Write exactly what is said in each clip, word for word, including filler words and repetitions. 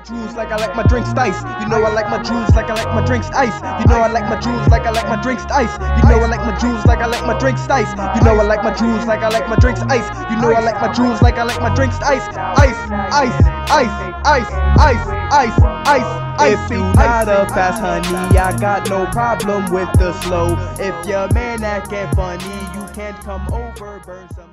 Jewels like I like my drinks ice. You know I like my jewels like I like my drinks ice. You know I like my jewels like I like my drinks ice. You know I like my jewels like I like my drinks ice. You know I like my jewels like I like my drinks ice. You know I like my jewels like I like my drinks ice. Ice, ice, ice, ice, ice, ice, ice. If you not a fast honey, I got no problem with the slow. If your man acting funny, you can't come over, burn some.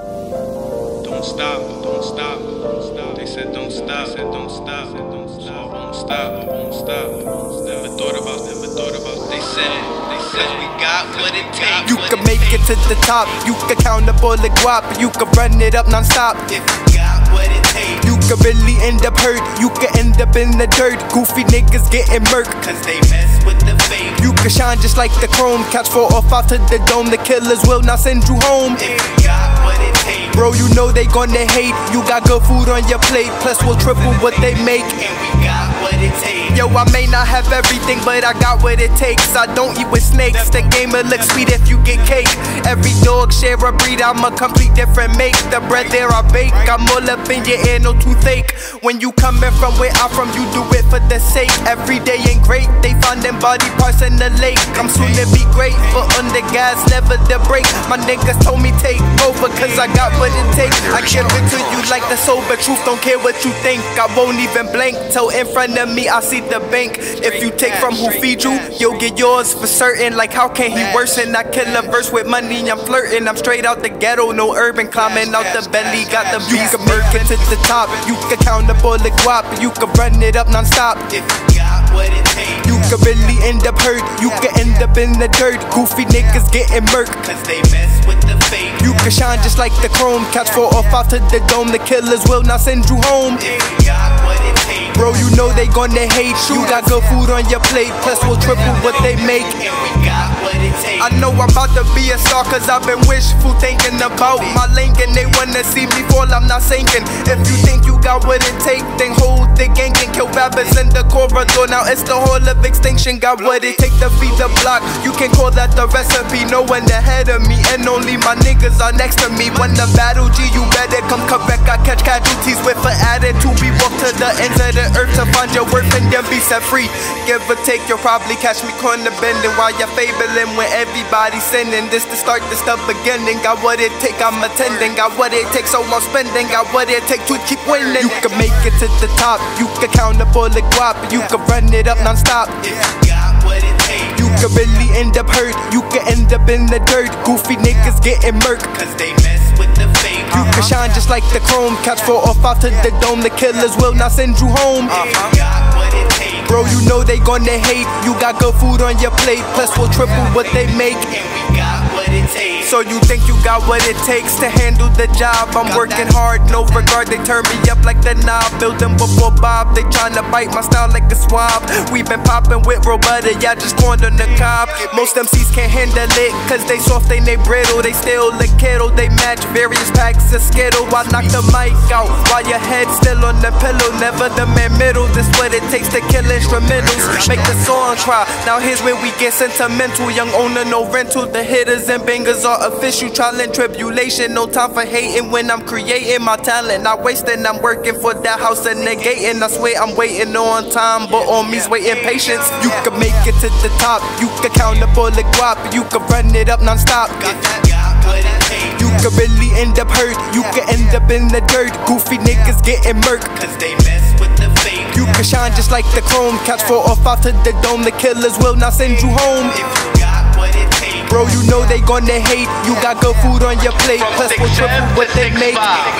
Don't stop, don't stop, don't stop. They said don't stop, they said don't stop, don't stop, won't stop, won't stop. Never thought about, never thought about. They said, they said we got what it takes. You can make it to the top, you can count up all the guap, you can run it up non-stop. If you got what it takes, you can really end up hurt, you can end up in the dirt. Goofy niggas getting murked, cause they mess with the fame. You can shine just like the chrome, catch fall off out to the dome. The killers will not send you home. If you got what it takes, bro, you know they gonna hate. You got good food on your plate, plus we'll triple what they make. And we got what it takes. Yo, I may not have everything, but I got what it takes. I don't eat with snakes, the game will look sweet if you get cake. Every dog share a breed, I'm a complete different make. The bread there I bake, I'm all up in your ear, no toothache. When you coming from where I'm from, you do it for the sake. Every day ain't great, they find them body parts in the lake. I'm soon to be great, but on the gas, never the break. My niggas told me take over, cause I got what it takes. I give it to you like the sober truth, don't care what you think. I won't even blink, till in front of me I see the bank. If you take from who feed you, you'll get yours for certain. Like how can he worsen? I kill a verse with money, I'm flirting. I'm straight out the ghetto, no urban, climbing out the belly. Got the beast, you can make it to the top. You can count up all the guap, you can run it up non-stop. If you got what it takes, you can really end up hurt, you can end up in the dirt. Goofy niggas getting murked, cause they mess with the fame. You can shine just like the chrome, catch fall off out to the dome. The killers will not send you home. If you got what it takes, bro, you know they gonna hate. You got good food on your plate, plus we'll triple what they make. And we got what it takes. I know I'm about to be a star, cause I've been wishful thinking about my link. And they wanna see me fall, I'm not sinking. If you think you got what it takes, then hold the gang and kill rappers in the corridor. Now it's the whole of extinction, got what it take to feed the block. You can call that the recipe, no one ahead of me, and only my niggas are next to me. When the battle G, you better come correct. I catch casualties with an attitude. We walk to the ends of the earth to find your worth and then be set free. Give or take, you'll probably catch me corner bending while you're fabling when everybody's sending this to start this stuff beginning. Got what it take, I'm attending. Got what it takes, so I'm spending. Got what it takes to keep winning. You can make it to the top, you can count up all the guap, you can run it up non-stop. If you got what it takes, you can really end up hurt, you can end up in the dirt. Goofy niggas getting murked, cause they mess with the fame. You can shine just like the chrome, catch fall off out to the dome. The killers will not send you home. If you got what it takes, bro, you know they gonna hate. You got good food on your plate, plus we'll triple what they make. and we got what it takes. So you think you got what it takes to handle the job? I'm working hard, no regard. They turn me up like the knob, building before Bob. They tryna bite my style like a swab. We been popping with roboter, y'all just corned on the cob. Most M Cs can't handle it, cause they soft and they brittle. They still the kettle, they match various packs of Skittle. I knock the mic out while your head's still on the pillow. Never the man middle, this what it takes to kill instrumentals. Make the song cry, now here's where we get sentimental. Young owner, no rental, the hitters and bangers are official. Trial and tribulation, no time for hating. When I'm creating my talent, not wasting. I'm working for that house and negating. I swear I'm waiting on time, but on me's waiting patience. You can make it to the top, you can count up all the guap, you can run it up non-stop. If you got what it takes, You can really end up hurt, you can end up in the dirt. Goofy niggas getting murked, cause they mess with the fame. you can shine just like the chrome, catch fall off out to the dome. The killers will not send you home. If you got what it takes, Bro, you know they gonna hate. You got good food on your plate, plus we'll triple what they make.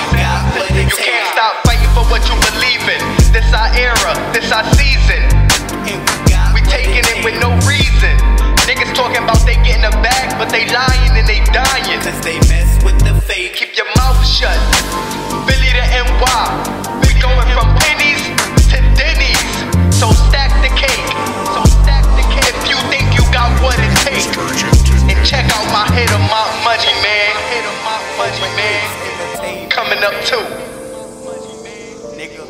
you can't stop fighting for what you believe in. This our era, this our season. We taking it with no reason. Niggas talking about they getting a bag, but they lying and they dying, cause they mess with the fake. Keep your mouth shut. Philly to N Y, we going from pennies to Denny's. So stack the cake. So stack the cake. If you think you got what it takes, and check out my hit of my money, man. Hit of my money, man. Coming up too. Nigga.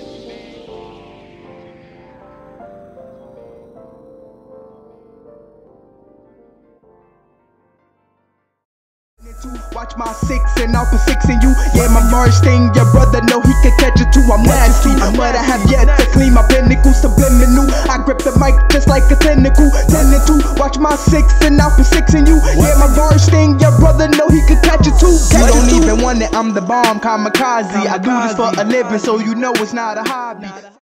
Watch my six and I'll put six in you. Yeah, my Mars thing, your brother know he can catch it too. I'm nasty, but I have yet to my pinnacle, subliminal. I grip the mic just like a tentacle. Tending to watch my six and I'll be sixing you. Yeah, my bars sting, your brother know he could catch it too. You don't even want it, I'm the bomb, kamikaze. I do this for a living, so you know it's not a hobby.